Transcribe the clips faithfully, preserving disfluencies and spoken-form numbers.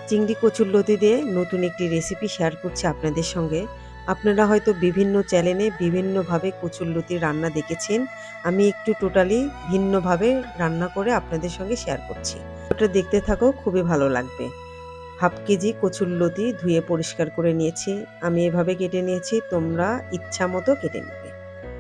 চিংড়ি কচুরলতি দিয়ে নতুন একটি রেসিপি শেয়ার করছি আপনাদের সঙ্গে। আপনারা হয়তো বিভিন্ন চ্যানেলে বিভিন্নভাবে কচুরলতি রান্না দেখেছেন। আমি একটু টোটালি ভিন্নভাবে রান্না করে আপনাদের সঙ্গে শেয়ার করছি। ওটা দেখতে থাকো, খুবই ভালো লাগবে। হাফ কেজি কচুরলতি ধুয়ে পরিষ্কার করে নিয়েছি। আমি এভাবে কেটে নিয়েছি, তোমরা ইচ্ছা মতো কেটে নেবে।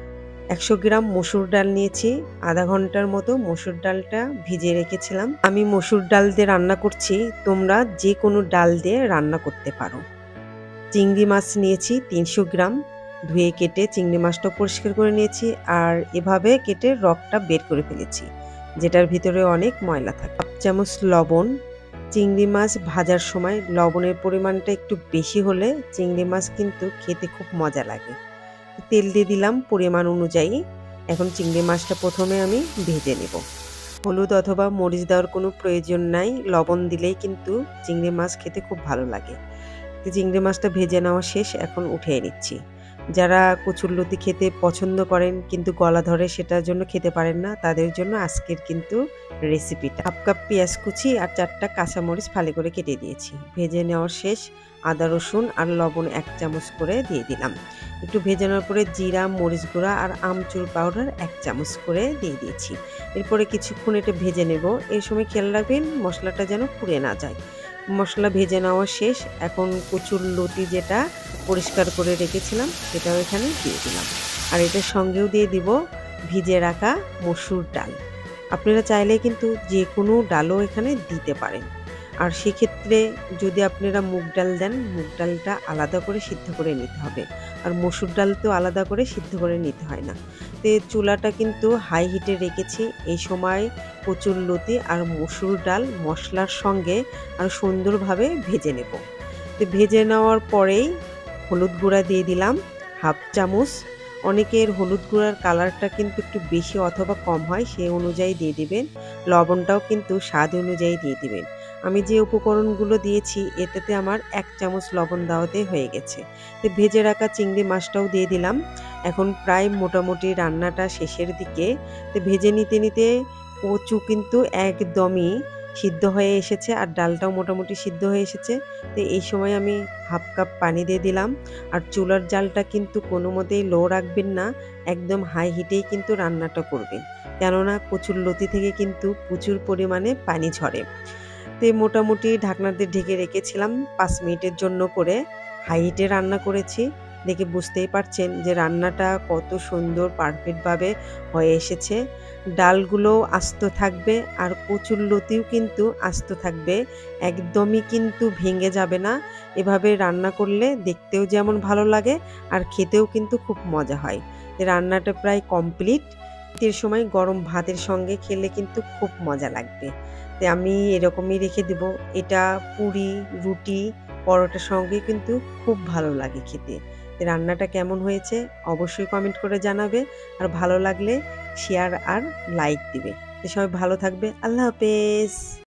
একশো গ্রাম মসুর ডাল নিয়েছি। আধা ঘন্টার মতো মসুর ডালটা ভিজিয়ে রেখেছিলাম। আমি মসুর ডাল দিয়ে রান্না করছি, তোমরা যে কোনো ডাল দিয়ে রান্না করতে পারো। চিংড়ি মাছ নিয়েছি তিনশো গ্রাম, ধুয়ে কেটে চিংড়ি মাছটা পরিষ্কার করে নিয়েছি। আর এভাবে কেটে রগটা বের করে ফেলেছি, যেটার ভিতরে অনেক ময়লা থাকে। হাফ চামচ লবণ। চিংড়ি মাছ ভাজার সময় লবণের পরিমাণটা একটু বেশি হলে চিংড়ি মাছ কিন্তু খেতে খুব মজা লাগে। তেল দিয়ে দিলাম পরিমাণ অনুযায়ী। এখন চিংড়ি মাছটা প্রথমে আমি ভেজে নেব। হলুদ অথবা মরিচ দেওয়ার কোনো প্রয়োজন নাই, লবণ দিলেই কিন্তু চিংড়ি মাছ খেতে খুব ভালো লাগে। চিংড়ি মাছটা ভেজে নেওয়া শেষ, এখন উঠিয়ে নিচ্ছি। যারা কচুরলতি খেতে পছন্দ করেন কিন্তু গলা ধরে সেটার জন্য খেতে পারেন না, তাদের জন্য আজকের কিন্তু রেসিপিটা। হাফ কাপ পেঁয়াজ কুচি আর চারটা কাঁচামরিচ ফালি করে কেটে দিয়েছি। ভেজে নেওয়ার শেষ, আদা রসুন আর লবণ এক চামচ করে দিয়ে দিলাম। একটু ভেজে নেওয়ার পরে জিরা, মরিচ গুঁড়া আর আমচুর পাউডার এক চামচ করে দিয়ে দিয়েছি। এরপরে কিছুক্ষণ এটা ভেজে নেব। এই সময় খেয়াল রাখবেন মশলাটা যেন পুড়ে না যায়। মশলা ভেজে নেওয়া শেষ, এখন কচুরলতি যেটা পরিষ্কার করে রেখেছিলাম সেটাও এখানে দিয়ে দিলাম। আর এটার সঙ্গেও দিয়ে দিব ভিজে রাখা মসুর ডাল। আপনারা চাইলে কিন্তু যে কোনো ডালও এখানে দিতে পারেন। আর সেক্ষেত্রে যদি আপনারা মুগ ডাল দেন, মুগ ডালটা আলাদা করে সিদ্ধ করে নিতে হবে। আর মসুর ডাল তো আলাদা করে সিদ্ধ করে নিতে হয় না। তো চুলাটা কিন্তু হাই হিটে রেখেছি। এই সময় কচুরলতি আর মসুর ডাল মশলার সঙ্গে আর সুন্দরভাবে ভেজে নেব। তো ভেজে নেওয়ার পরেই হলুদ গুঁড়া দিয়ে দিলাম হাফ চামচ। অনেকের হলুদ গুঁড়ার কালারটা কিন্তু একটু বেশি অথবা কম হয়, সেই অনুযায়ী দিয়ে দিবেন। লবণটাও কিন্তু স্বাদ অনুযায়ী দিয়ে দিবেন। আমি যে উপকরণগুলো দিয়েছি এটাতে আমার এক চামচ লবণ দেওয়াতে হয়ে গেছে। তো ভেজে রাখা চিংড়ি মাছটাও দিয়ে দিলাম। এখন প্রায় মোটামুটি রান্নাটা শেষের দিকে। তো ভেজে নিতে নিতে কচু কিন্তু একদমই সিদ্ধ হয়ে এসেছে আর ডালটাও মোটামুটি সিদ্ধ হয়ে এসেছে। তো এই সময় আমি হাফ কাপ পানি দিয়ে দিলাম। আর চুলার জালটা কিন্তু কোনো মতেই লো রাখবেন না, একদম হাই হিটেই কিন্তু রান্নাটা করবেন, কেননা কচুরলতি থেকে কিন্তু প্রচুর পরিমাণে পানি ঝরে। তো মোটামুটি ঢাকনা দিয়ে ঢেকে রেখেছিলাম পাঁচ মিনিটের জন্য করে। হাই হিটে রান্না করেছি, দেখে বুঝতেই পারছেন যে রান্নাটা কত সুন্দর পারফেক্টভাবে হয়ে এসেছে। ডালগুলো আস্ত থাকবে আর কচুরলতিও কিন্তু আস্ত থাকবে, একদমই কিন্তু ভেঙে যাবে না। এভাবে রান্না করলে দেখতেও যেমন ভালো লাগে আর খেতেও কিন্তু খুব মজা হয়। রান্নাটা প্রায় কমপ্লিট। এর সময় গরম ভাতের সঙ্গে খেলে কিন্তু খুব মজা লাগবে। তো আমি এরকমই রেখে দেব। এটা পুরি, রুটি, পরোটার সঙ্গে কিন্তু খুব ভালো লাগে খেতে। রান্নাটা কেমন হয়েছে অবশ্যই কমেন্ট করে জানাবে। আর ভালো লাগলে শেয়ার আর লাইক দিবে। তো সবাই ভালো থাকবে। আল্লাহ হাফেজ।